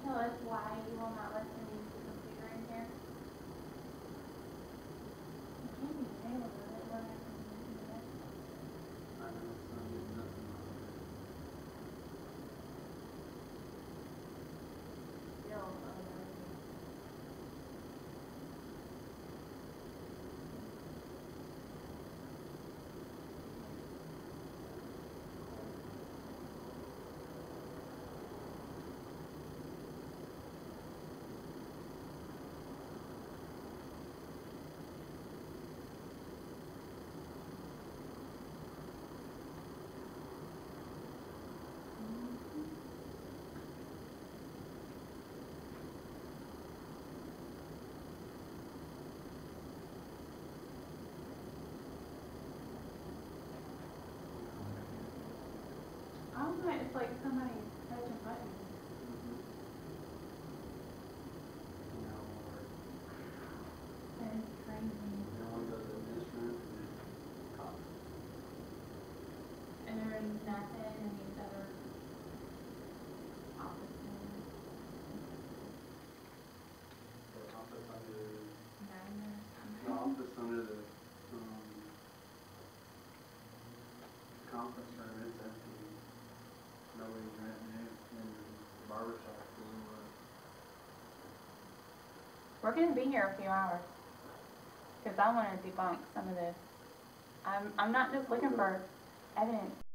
tell us why you will not let them use the computer in here? You can't be jailed with it, what happens when you do that? I know it's not getting nothing out of it. Still, I was like, it's like somebody touching buttons. That is crazy. No one goes in this room and then cops. And there is nothing in these other offices. The office under, None. the office under the, conference room, it's empty. Nobody's renting it, and the barber shop doesn't work. We're gonna be here a few hours. Cause I wanna debunk some of this. I'm not just looking for evidence.